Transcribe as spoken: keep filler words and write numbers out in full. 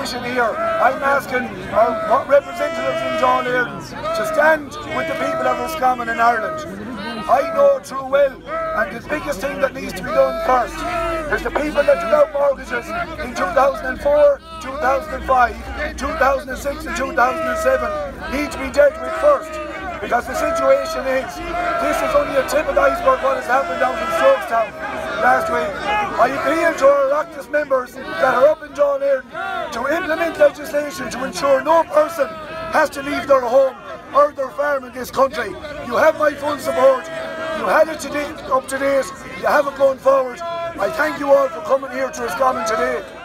situation here, I'm asking our representatives in John Airden to stand with the people of Roscommon in Ireland. I know too well, and the biggest thing that needs to be done first is the people that took out mortgages in two thousand four, two thousand five, two thousand six and two thousand seven need to be dealt with first. Because the situation is, this is only a tip of the iceberg what has happened down in Strokestown last week. I appeal to our Oireachtas members that are up in John Airden to implement legislation to ensure no person has to leave their home or their farm in this country. You have my full support. You had it today, up to date. You have it going forward. I thank you all for coming here to Roscommon today.